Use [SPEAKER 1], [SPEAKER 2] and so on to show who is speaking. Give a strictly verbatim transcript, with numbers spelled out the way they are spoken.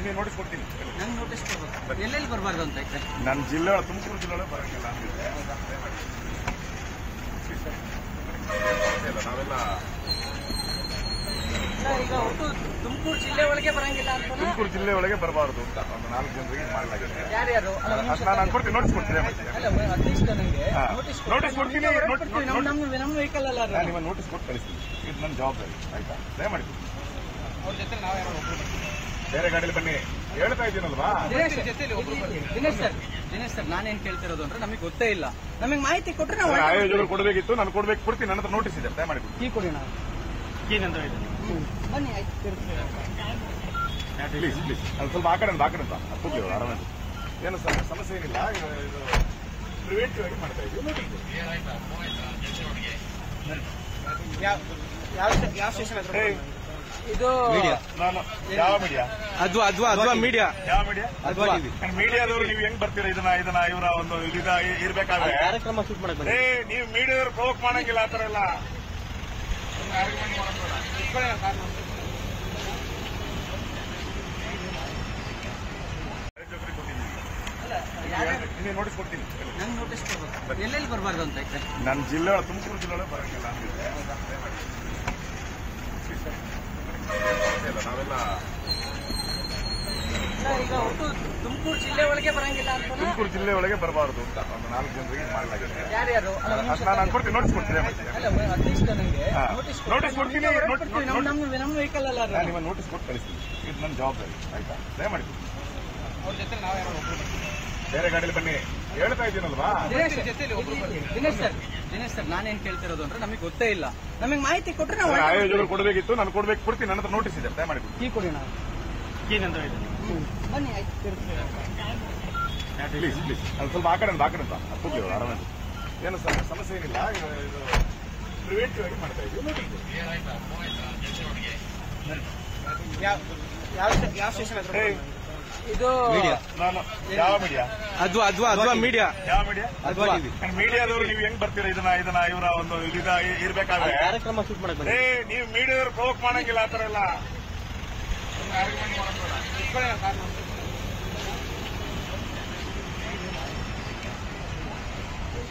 [SPEAKER 1] ನಿಮಗೆ ನೋಟಿಸ್ ಕೊಡ್ತೀನಿ.
[SPEAKER 2] ನಂಗೆ ನೋಟಿಸ್ ಕೊಡ್ಬೇಕು. ಎಲ್ಲೆಲ್ಲಿ ಬರಬಾರ್ದು ಅಂತ ಐತೆ?
[SPEAKER 1] ನನ್ನ ಜಿಲ್ಲೆ ಒಳಗೆ ತುಮಕೂರು ಜಿಲ್ಲೆ ಒಳಗೆ ಬರೋಂಗಿಲ್ಲ ಅಂತಿದೆ. ನಾವೆಲ್ಲ
[SPEAKER 2] ಈಗ ಒಟ್ಟು ತುಮಕೂರು ಜಿಲ್ಲೆ ಒಳಗೆ ಬರಂಗಿಲ್ಲ ಅಂತ.
[SPEAKER 1] ತುಮಕೂರು ಜಿಲ್ಲೆ ಒಳಗೆ ಬರಬಾರದು ಅಂತ ಒಂದು ನಾಲ್ಕು ಜನರಿಗೆ ಮಾಡಲಾಗಿದೆ.
[SPEAKER 2] ಯಾರ್ಯಾರು?
[SPEAKER 1] ನಾನು ಕೊಡ್ತೀನಿ, ನೋಟಿಸ್ ಕೊಡ್ತೀನಿ.
[SPEAKER 2] ಅಟ್ಲೀಸ್ಟ್ ನನಗೆ
[SPEAKER 1] ನೋಟಿಸ್ ಕೊಡ್ತೀನಿ.
[SPEAKER 2] ನಮ್ಮ ವೆಹಿಕಲ್ ಅಲ್ಲ,
[SPEAKER 1] ನಿಮ್ಮ ನೋಟಿಸ್ ಕೊಟ್ಟು ಕಳಿಸ್ತೀನಿ. ಇದು ನನ್ನ ಜವಾಬ್ದಾರಿ, ಆಯ್ತಾ? ದಯಮಾಡಿ
[SPEAKER 2] ಅವ್ರ ಜೊತೆ ನಾವೇ
[SPEAKER 1] ಬೇರೆ ಗಾಡಿಯಲ್ಲಿ ಬನ್ನಿ ಹೇಳ್ತಾ ಇದ್ದೀನಲ್ವಾ.
[SPEAKER 2] ದಿನೇಶ್ ಸರ್, ದಿನೇಶ್ ಸರ್, ನಾನೇನ್ ಕೇಳ್ತಿರೋದು ಅಂದ್ರೆ ನಮಗೆ ಗೊತ್ತೇ ಇಲ್ಲ. ನಮಗೆ ಮಾಹಿತಿ ಕೊಟ್ಟರೆ ನಾವು
[SPEAKER 1] ಆಯೋಜಕರು ಕೊಡಬೇಕಿತ್ತು. ನಾನು ಕೊಡ್ಬೇಕು, ಕೊಡ್ತೀನಿ. ನನ್ನ ಹತ್ರ ನೋಟಿಸ್ ಇದೆ, ದಯಮಾಡಿ
[SPEAKER 2] ಕೀ ಕೊಡಿ. ನಾವು ಕೀ ನಂತರ ಬನ್ನಿ, ಆಯ್ತು.
[SPEAKER 1] ಪ್ಲೀಸ್ ಪ್ಲೀಸ್ ಅದು ಸ್ವಲ್ಪ ಆ ಕಡೆ ಆ ಕಡೆ ಅಂತ ಕೂಗ್ಲಿ ಆರಾಮ. ಏನು ಸಮಸ್ಯೆ ಏನಿಲ್ಲ. ಇದು ಪ್ರಿವೆಂಟಿವ್ ಆಗಿ ಮಾಡ್ತಾ ಇದ್ದೀವಿ.
[SPEAKER 2] ಯಾವ ಸ್ಟೇಷನ್ ಇದು?
[SPEAKER 1] ನಾನು ಯಾವ ಮೀಡಿಯಾ?
[SPEAKER 2] ಅದ್ವಾ ಅದ್ವಾ ಅದ್ವಾ ಮೀಡಿಯಾ.
[SPEAKER 1] ಯಾವ ಮೀಡಿಯಾ? ಅದ್ವಾ ಟಿವಿ. ಮೀಡಿಯಾದವರು ನೀವು ಹೆಂಗ್ ಬರ್ತೀರಾ? ಇದನ್ನ ಇದನ್ನ ಇವರ ಒಂದು ಇದ ಇರ್ಬೇಕಾದ್ರೆ
[SPEAKER 2] ಕಾರ್ಯಕ್ರಮ ಶೂಟ್ ಮಾಡಕ್
[SPEAKER 1] ಏ ನೀವು ಮೀಡಿಯಾದವ್ರು ಪ್ರವೋಕ್ ಮಾಡಂಗಿಲ್ಲ ಆ ತರ ಎಲ್ಲ. ನೋಟಿಸ್ ಕೊಡ್ತೀನಿ.
[SPEAKER 2] ನಂಗೆ ನೋಟಿಸ್ ಕೊಡ್ಬೇಕು. ಎಲ್ಲೆಲ್ಲಿ ಬರಬಾರ್ದು ಅಂತ ಐತೆ?
[SPEAKER 1] ನನ್ನ ಜಿಲ್ಲೆ ಒಳಗೆ ತುಮಕೂರು ಜಿಲ್ಲೆ ಒಳಗೆ ಬರೋಂಗಿಲ್ಲ ಅಂತಿದೆ. ನಾವೆಲ್ಲ
[SPEAKER 2] ಈಗ ಒಟ್ಟು ತುಮಕೂರು ಜಿಲ್ಲೆ ಒಳಗೆ ಬರಂಗಿಲ್ಲ ಅಂತ.
[SPEAKER 1] ತುಮಕೂರು ಜಿಲ್ಲೆ ಒಳಗೆ ಬರಬಾರದು ಅಂತ ಒಂದು ನಾಲ್ಕು ಜನರಿಗೆ ಮಾಡಲಾಗಿದೆ.
[SPEAKER 2] ಯಾರ್ಯಾರು?
[SPEAKER 1] ನಾನು ಕೊಡ್ತೀನಿ, ನೋಟಿಸ್ ಕೊಡ್ತೀನಿ.
[SPEAKER 2] ಅಟ್ಲೀಸ್ಟ್ ನನಗೆ
[SPEAKER 1] ನೋಟಿಸ್ ಕೊಡ್ತೀನಿ.
[SPEAKER 2] ನಮ್ಮ ವೆಹಿಕಲ್ ಅಲ್ಲ,
[SPEAKER 1] ನಿಮ್ಮ ನೋಟಿಸ್ ಕೊಟ್ಟು ಕಳಿಸ್ತೀನಿ. ಇದು ನನ್ನ ಜವಾಬ್ದಾರಿ, ಆಯ್ತಾ? ದಯಮಾಡಿ
[SPEAKER 2] ಅವ್ರ ಜೊತೆ ನಾವೇ
[SPEAKER 1] ಬೇರೆ ಗಾಡಿಯಲ್ಲಿ ಬನ್ನಿ ಹೇಳ್ತಾ ಇದ್ದೀನಲ್ವಾ.
[SPEAKER 2] ದಿನೇಶ್ ಸರ್, ದಿನೇಶ್ ಸರ್, ನಾನೇನ್ ಕೇಳ್ತಿರೋದು ಅಂದ್ರೆ ನಮಗೆ ಗೊತ್ತೇ ಇಲ್ಲ. ನಮಗೆ ಮಾಹಿತಿ ಕೊಟ್ಟರೆ ನಾವು
[SPEAKER 1] ಆಯೋಜಕರು ಕೊಡಬೇಕಿತ್ತು. ನಾನು ಕೊಡ್ಬೇಕು, ಕೊಡ್ತೀನಿ. ನನ್ನ ಹತ್ರ ನೋಟಿಸ್ ಇದೆ, ದಯಮಾಡಿ
[SPEAKER 2] ಕೀ ಕೊಡಿ. ನಾವು ಕೀ ನಂತರ ಬನ್ನಿ, ಆಯ್ತು.
[SPEAKER 1] ಪ್ಲೀಸ್ ಪ್ಲೀಸ್ ಅದು ಸ್ವಲ್ಪ ಆ ಕಡೆ ಆ ಕಡೆ ಅಂತ ಕೂಗ್ಲಿ ಆರಾಮ. ಏನು ಸಮಸ್ಯೆ ಏನಿಲ್ಲ. ಇದು ಪ್ರಿವೆಂಟಿವ್ ಆಗಿ ಮಾಡ್ತಾ ಇದ್ದೀವಿ.
[SPEAKER 2] ಯಾವ ಸ್ಟೇಷನ್ ಇದು?
[SPEAKER 1] ನಾನು ಯಾವ ಮೀಡಿಯಾ?
[SPEAKER 2] ಅದ್ವಾ ಅದ್ವಾ ಅದ್ವಾ ಮೀಡಿಯಾ.
[SPEAKER 1] ಯಾವ ಮೀಡಿಯಾ?
[SPEAKER 2] ಅದ್ವಾ ಟಿವಿ.
[SPEAKER 1] ಮೀಡಿಯಾದವರು ನೀವು ಹೆಂಗ್ ಬರ್ತೀರಾ? ಇದನ್ನ ಇದನ್ನ ಇವರ ಒಂದು ಇದ ಇರ್ಬೇಕಾದ್ರೆ
[SPEAKER 2] ಕಾರ್ಯಕ್ರಮ ಶೂಟ್ ಮಾಡಕ್
[SPEAKER 1] ಏ ನೀವು ಮೀಡಿಯಾದವ್ರು ಪ್ರವೋಕ್ ಮಾಡಂಗಿಲ್ಲ ಆ ತರ ಎಲ್ಲ.